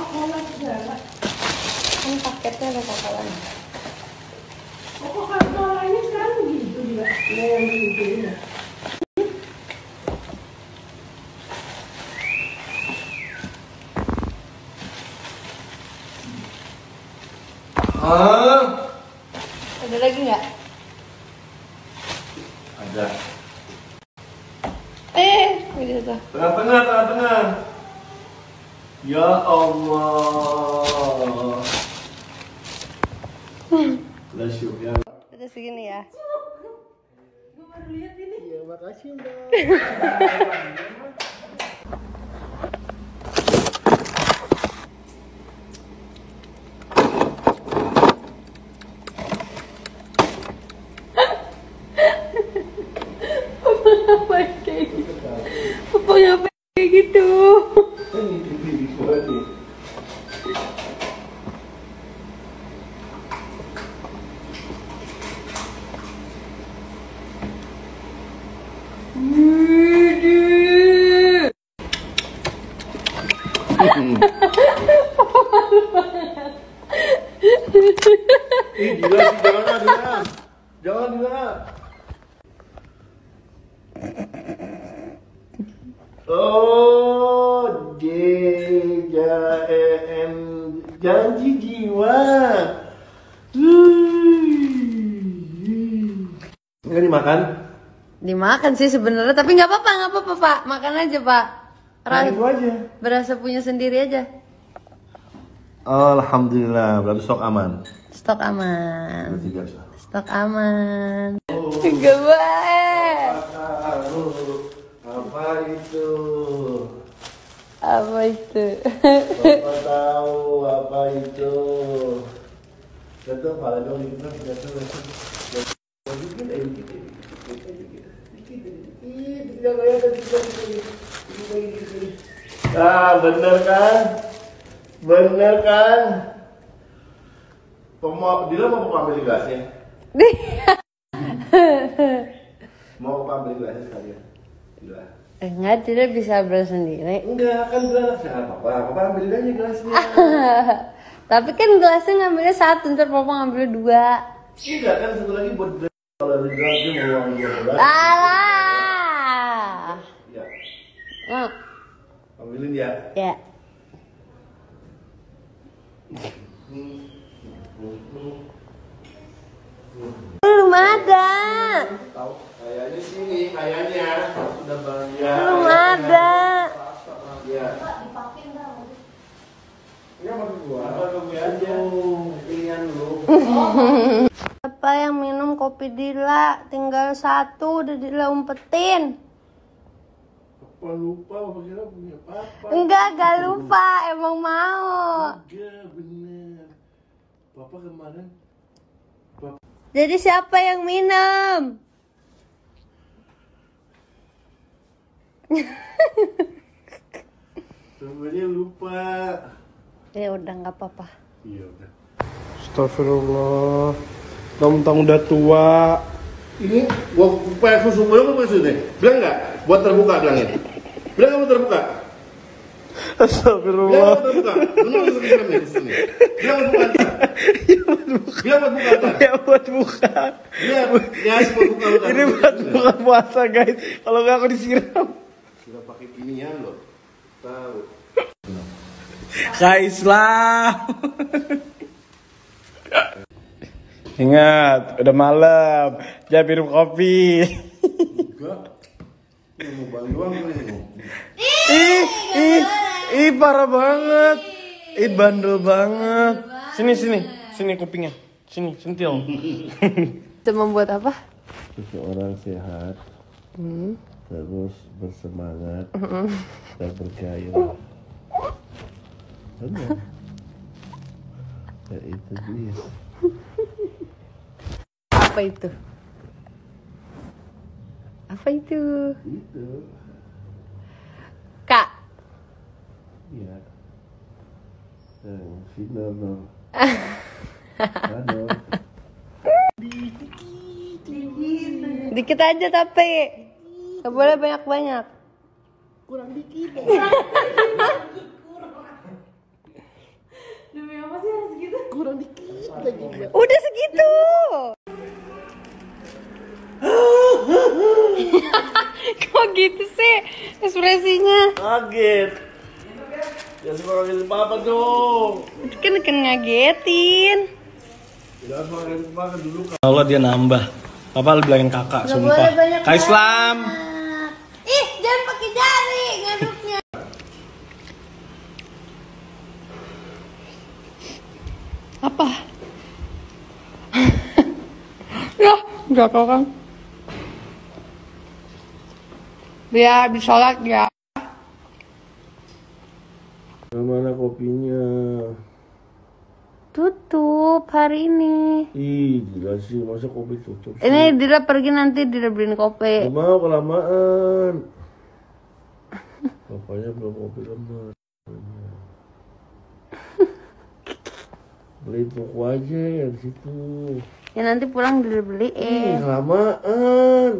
Coca-Cola segala. Kan paketnya ada Coca-Cola. Oh, Coca-Colanya sekarang begitu juga. Ya, yang begitu ya. Ada lagi nggak? Ada. Gitu tuh. Tengah-tengah. Ya Allah. Bless you ya. Udah segini ya. Gue baru lihat ini. Iya, makasih Mbak. Ngapain kayak gitu? Papa ngapain kayak gitu? Ih, gila sih, jangan Dila. Oh, JJM janji jiwa. Nggak dimakan? Dimakan sih sebenarnya, tapi nggak apa-apa Pak. Makan aja Pak. Nah, itu aja. Berasa punya sendiri aja. Alhamdulillah, berarti stok aman. Stok aman. Berarti biasa. Stok aman. Enggak baik. Apa itu? Apa itu? Bapak tahu apa itu? Jatuh kepala dong, jatuh. Ah, bener kan? Dila mau ambil gelasnya? Mau ambil gelasnya sekalian? Dila. Enggak, tidak bisa bersendiri. Enggak, kan Dila papa ambil aja gelasnya. Tapi kan gelasnya ngambilnya satu, ntar papa ngambilnya dua. Enggak, kan satu lagi buat kalau ada gelasnya mau ambil gelas. Alah. Ya, Oh, ambilin ya. ya. Belum ada. Tahu? Kayaknya sini, kayaknya sudah banyak. Belum ada. Ya. Ya maksud gua. Apa gue aja? Pilihan lu. Siapa yang minum kopi Dila? Tinggal satu, udah Dila umpetin. Apa lupa? Apa kira punya papa? Enggak lupa, emang mau. Enggak, bener. Papa kemarin. Jadi siapa yang minum? Sebenarnya lupa. Ya udah nggak apa-apa. Iya udah. Astagfirullah. Tentang udah tua. Ini gua pakai susu belum apa susu deh? Bilang nggak? Buat terbuka bilangin. Bilang kamu terbuka. Astagfirullah. Bilang kamu terbuka. Benar bilang di sini. Bilang buka ntar. Bilang buat buka ntar. Ya buat buka. Bilang ya buat buka ntar. Ini buat buka puasa guys. Kalau nggak aku disiram. Sudah pakai ginian loh. Tahu. Kais lah. Ingat, udah malam. Jangan minum kopi. Enggak. Ini mau bantuan nih. Ih, parah banget. Ih, bandel banget. Sini kupingnya. Sini, sentil. Itu membuat apa? Seseorang sehat, terus bersemangat dan bergairah. Benar. Ya itu dia. Apa itu? Apa itu? Itu. Kak. Ya. Final. Aduh. Dikit aja tapi. Gak boleh banyak-banyak. Kurang dikit. sih harus gitu? Kurang dikit lagi. Udah segitu. Kok gitu sih ekspresinya? Kaget. Ya suka kagetin papa dong. Kan ngagetin. Jangan suka kagetin papa dulu. Allah dia nambah. Papa lu bilangin kakak, Nggak sumpah. boleh banyak Kak Islam. Ih, jangan pakai jari ngaduknya. Apa? Ya, enggak kok kan. Biar disolat ya. Mana kopinya? Tutup hari ini. Ih, gila sih, masa kopi tutup sih? Ini Dira pergi nanti Dira beliin kopi. Gak mau, kelamaan. Bapaknya belum kopi lembar. Beli toko aja yang situ. Ya nanti pulang Dira beliin. Kelamaan.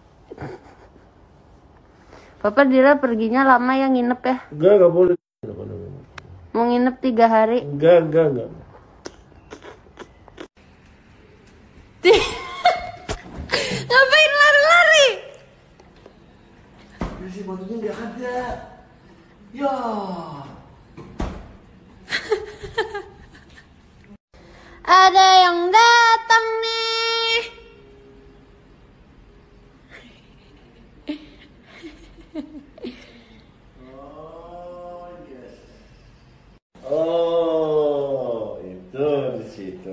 Papa Dira perginya lama ya nginep ya. Enggak boleh. Mau nginep 3 hari. Enggak. Ngapain lari-lari? Ya si batunya nggak ada. Ya. Ada yang datang nih. Oh, itu di situ.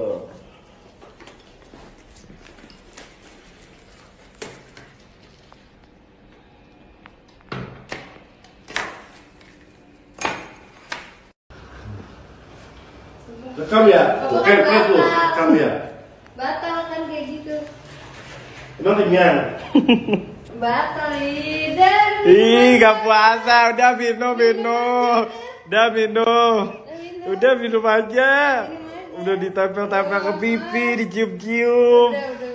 Rekam ya? Rekam ya? Batal kan kayak gitu. Emang kenyang? Batal dan. Ih, gak puasa. Udah minum. Udah minum aja. Udah ditempel-tempel ke pipi, dicium-cium.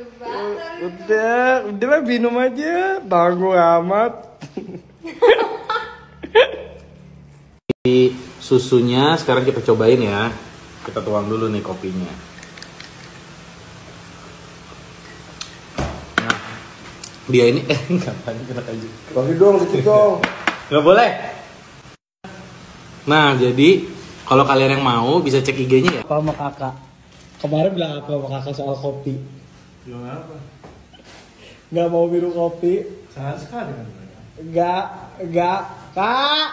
Udah minum aja. Tanggung amat. Susunya sekarang kita cobain ya. Kita tuang dulu nih kopinya. Nah, dia ini ngapain kena kayu? Bagi dong, sedikit dong. Nggak boleh. Nah, jadi kalau kalian yang mau bisa cek IG-nya ya. Apa sama kakak? Kemarin bilang apa sama kakak soal kopi? Bilang apa? Nggak mau minum kopi? Sangat sekali kan? Nggak, kak.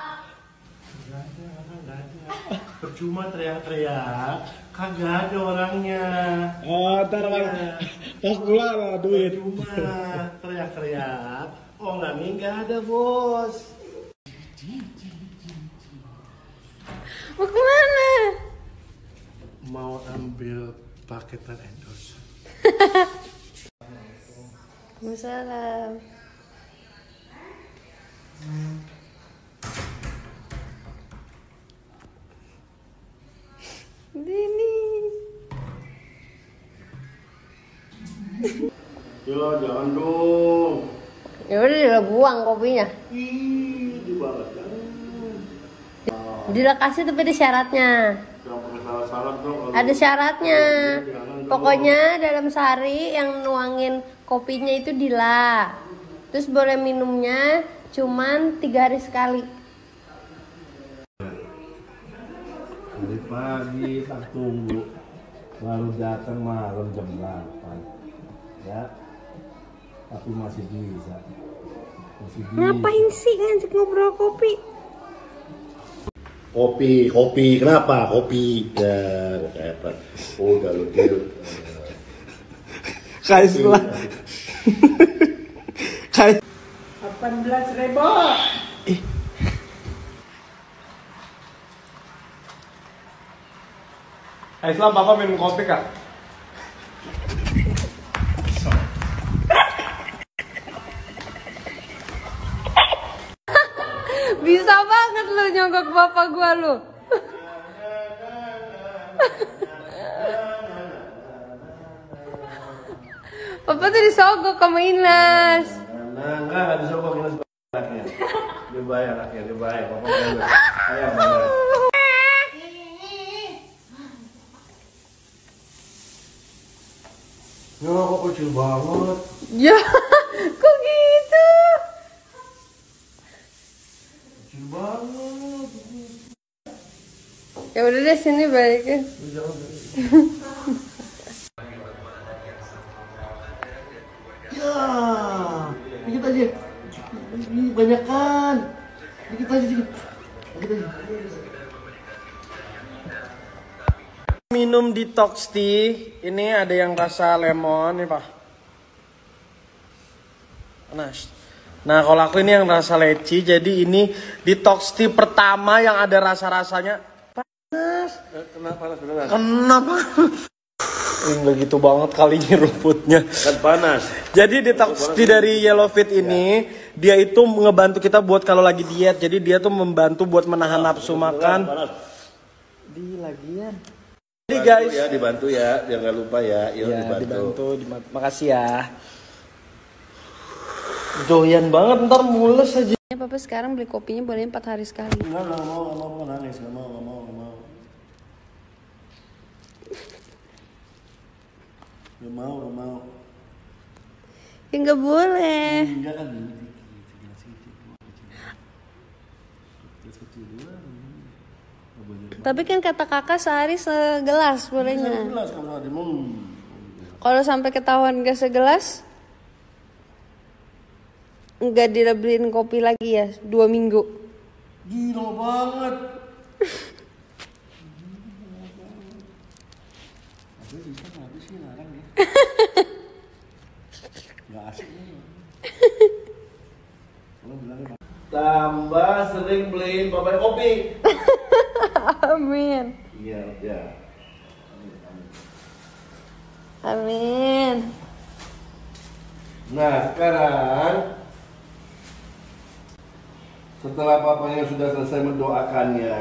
Percuma teriak-teriak, kagak ada orangnya. Oh, ntar pas pulang lah duit. Percuma teriak-teriak, orangnya nggak ada bos. Mau kemana? Mau ambil paketan endorse. Waalaikumsalam. Dini. Ya jangan dong. Ya udah Dira buang kopinya. Ih, di banget kan. Dira kasih tapi ada syaratnya. Jangan pakai salah-salah dong. Kalau Ada syaratnya. jangan dong. Pokoknya dalam sehari yang nuangin kopinya itu Dila. Terus boleh minumnya cuman 3 hari sekali. Dari pagi tak tunggu, baru datang malam jam 8. Ya, tapi masih bisa. Ngapain sih ngajak ngobrol kopi? Kopi, kenapa? Kopi. Ya, kata. Udah lu deal. Kak Islam. Kak 18.000. Islam, papa minum kopi kak? Bisa banget lu nyogok bapak gua lu. Papa tuh disogok sama Inas. Nah, enggak disogok ini anaknya. Dia baik anaknya, dia baik. Papa baik. Ayam banget. Ya kok kecil banget. Ya, kok gitu? Kecil banget. Ya udah deh, sini balikin. Ya, dikit aja. Ini banyak kan. Dikit aja, dikit. Dikit aja. Minum detox tea. Ini ada yang rasa lemon nih, Pak. Panas. Nah, kalau aku ini yang rasa leci, jadi ini detox tea pertama yang ada rasa-rasanya panas. Kenapa panas beneran? Kenapa? Enggak gitu banget kalinya rumputnya. Kan panas. Jadi detox tea dari Yellow Fit ini, dia itu ngebantu kita buat kalau lagi diet. Jadi dia tuh membantu buat menahan nafsu makan. Panas. Di lagian. Jadi guys, Ya dibantu ya, jangan lupa ya. Iya, dibantu. Makasih ya. Doyan banget, ntar mules aja. Papa sekarang beli kopinya boleh 4 hari sekali. Enggak mau nangis, enggak mau. Enggak mau. Ya nggak boleh. Enggak kan dulu Tapi kan kata kakak sehari segelas bolehnya. jelas kalau ada Kalau sampai ketahuan gak segelas, nggak dilebelin kopi lagi ya 2 minggu. gila banget. Habis sih larang ya. Enggak asik nih. Tambah sering beliin Bapak kopi. Amin. Iya, ya. Amin. Nah, sekarang setelah papanya sudah selesai mendoakannya,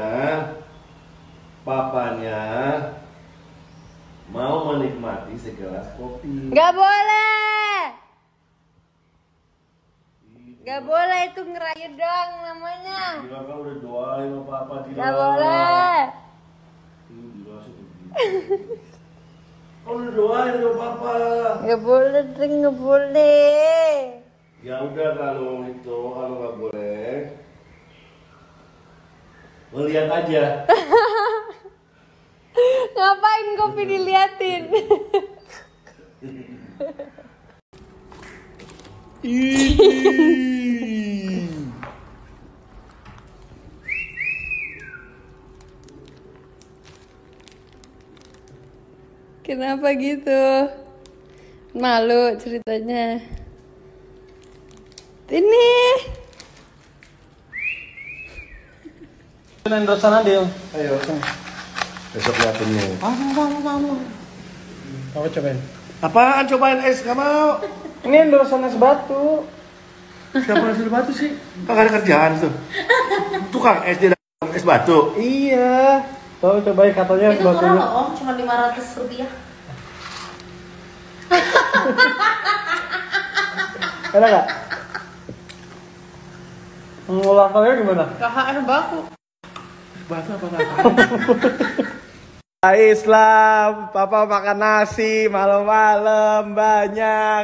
papanya mau menikmati segelas kopi. Nggak boleh. Nggak boleh, itu ngerayu doang namanya. Gila kan udah doain sama papa di Nggak boleh. Gila sih begitu. Kau udah doain sama papa. Nggak boleh, Drink, nggak boleh. Ya udah kalau nggak boleh, melihat aja. Ngapain kopi diliatin? Kenapa gitu? Malu ceritanya. Ini. Endorsean Adil. Ayo. Besok liatin nih. Apa cobain? Apaan cobain es? Gak mau. Ini endorsean es batu. Siapa es batu sih? Kagak ada kerjaan tuh. Tukang es di dalam es batu. Iya. Tahu cobain katanya es Itu batunya. murah loh Om, cuma 500 rupiah. Enak gak? Ngulakannya gimana? KHR baku. Batu apa? Islam, papa makan nasi malam-malam banyak.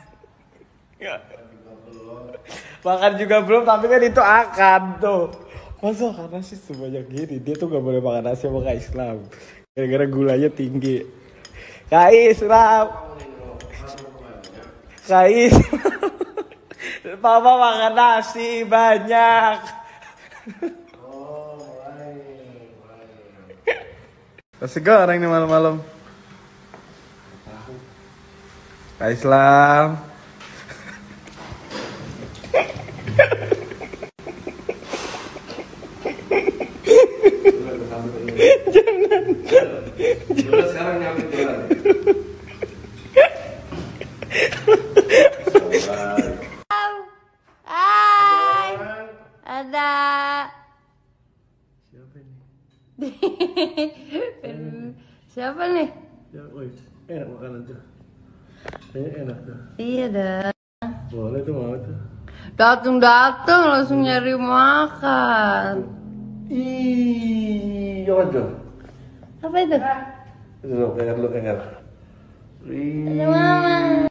Makan juga belum, tapi kan itu akan tuh. Masa makan nasi sebanyak gini? Dia tuh gak boleh makan nasi sama Kak Islam. Gara-gara gulanya tinggi. Kak Islam. Kak Islam. Papa makan nasi banyak. Nasi goreng nih malam-malam. Kak Islam. Jangan. Sekarang nyampe jalan. Hai. Ada. Siapa nih? Ya, woi, enak makanan tuh. Kayaknya enak tuh. Iya dah. Boleh tuh mau tuh. Datang langsung nyari makan. Ih, apa tuh? Apa itu? Itu loh, kenger. Mama.